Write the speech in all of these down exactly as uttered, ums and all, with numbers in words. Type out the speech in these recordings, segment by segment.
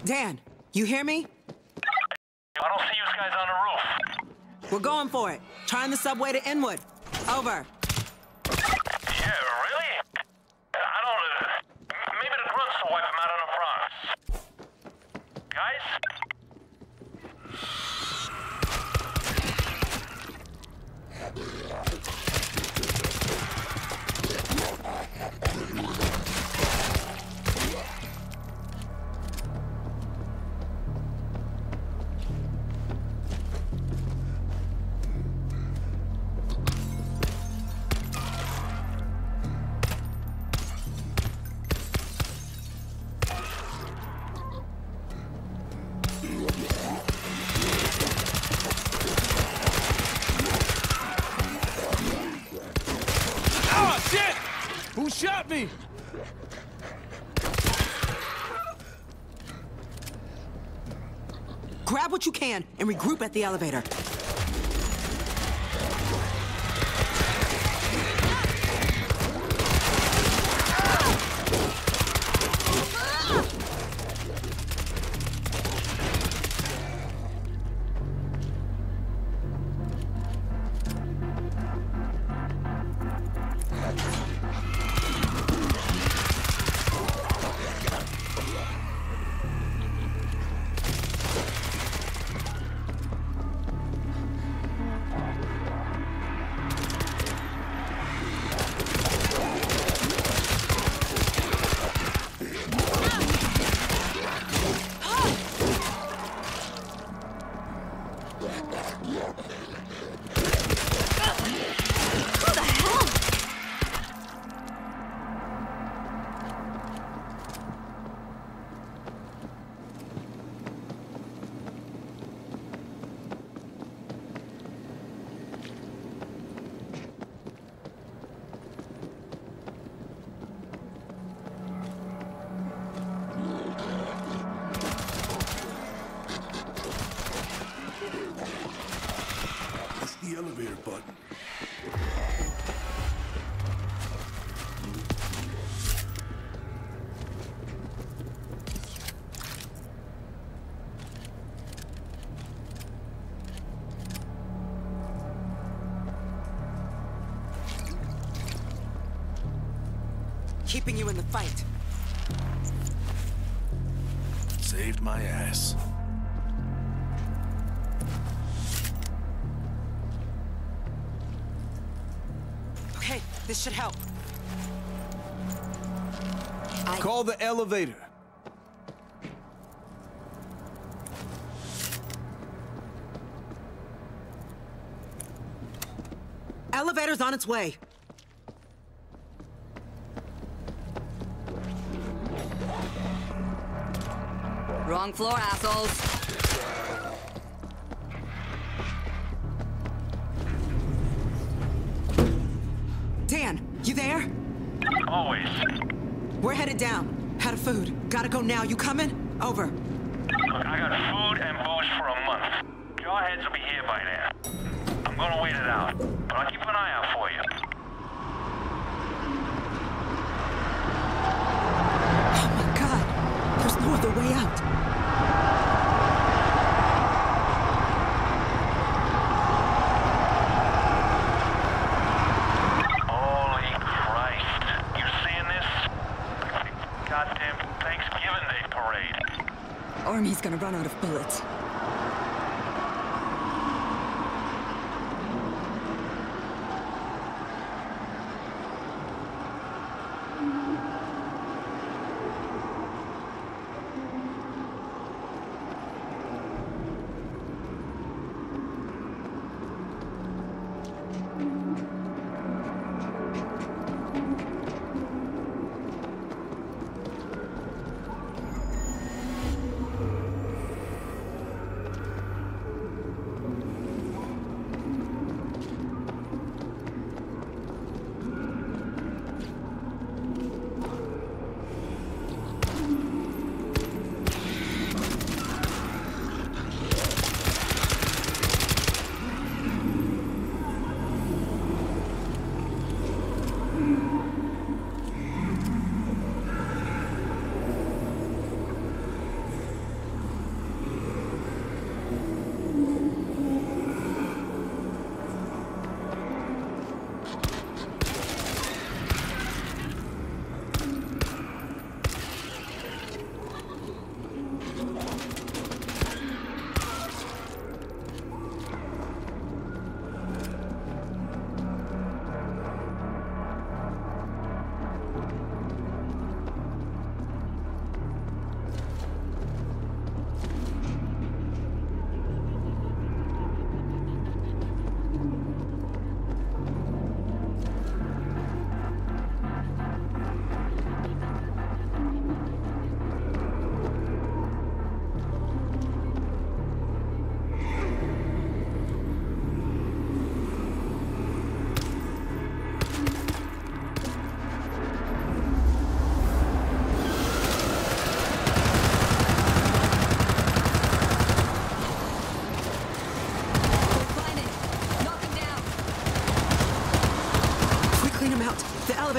Dan, you hear me? I don't see you guys on the roof. We're going for it. Trying the subway to Inwood. Over. Yeah, really? I don't... Uh, maybe the grunts will wipe them out on the Bronx. Guys? Who shot me? Grab what you can and regroup at the elevator. Elevator button. Keeping you in the fight. Saved my ass. Okay, this should help. I... Call the elevator. Elevator's on its way. Wrong floor, assholes. Dan, you there? Always. We're headed down. Out of food. Gotta go now. You coming? Over. Look, I got food and booze for a month. Jarheads will be here by then. I'm gonna wait it out, but I'll keep an eye out for you. Oh my God. There's no other way out. Holy Christ. You seeing this? Goddamn Thanksgiving Day parade. Army's gonna run out of bullets.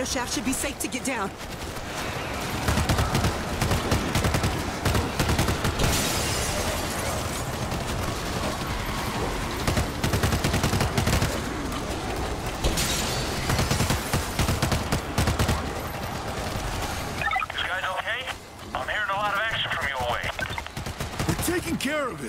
elevator shaft should be safe to get down. Taking care of it.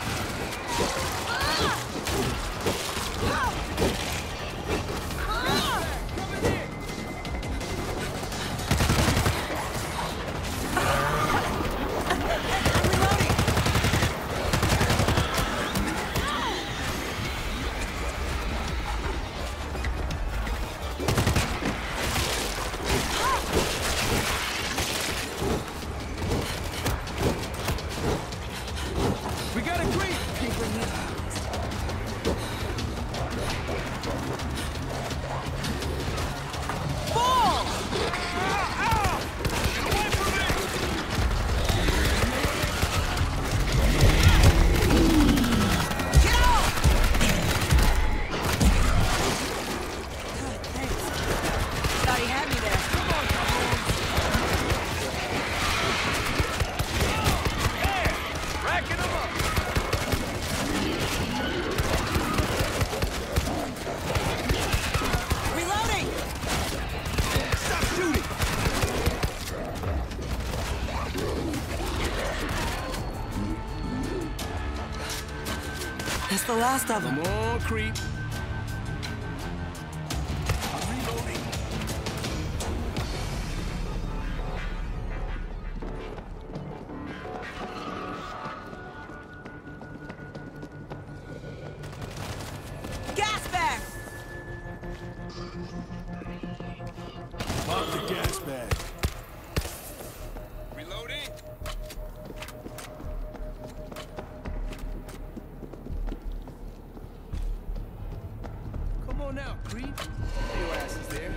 That's the last of them. Come on, creep. I'm reloading. Gas bag! Pop the gas bag. Reloading. Come on now, creep. Your ass is there.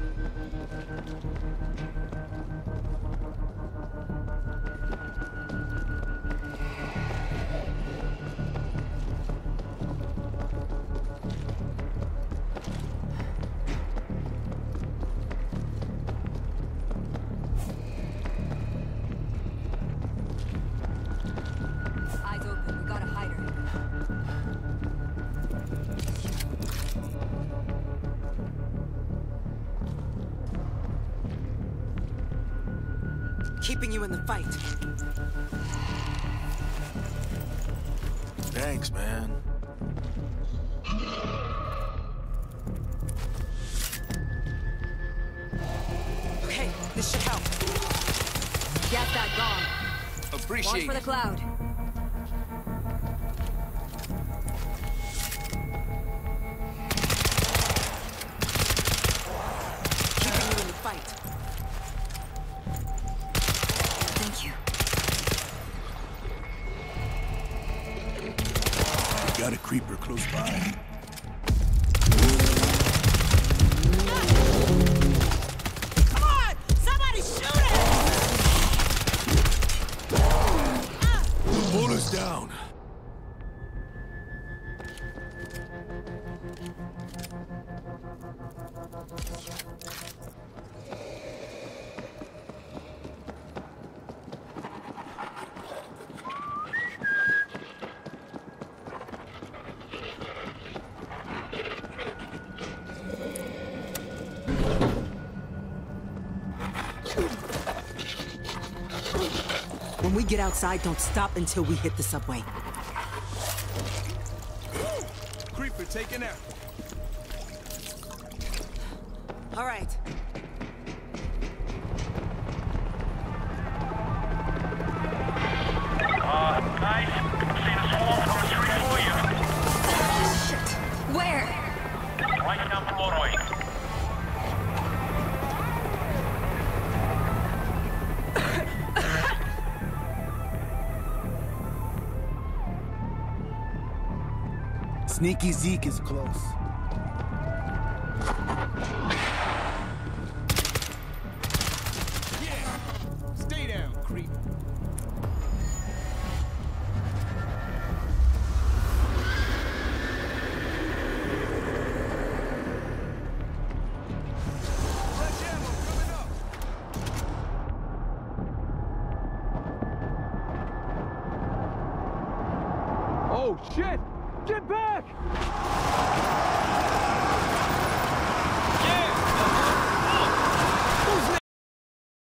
Eyes open. We gotta hide her. Keeping you in the fight. Thanks, man. Okay, this should help. Gas that gone. Launch Appreciate for the it. cloud. Keeping you in the fight. Thank you. Got a creeper close by. Come on! Somebody shoot it! The bullet's down. When we get outside, don't stop until we hit the subway. Creeper taken out. All right. Uh, guys, I'm seeing a swarm coming straight for you. Shit. Where? Right down Broadway. Sneaky Zeke is close. Yeah! Stay down, creep. Watch Oh, shit! Get back!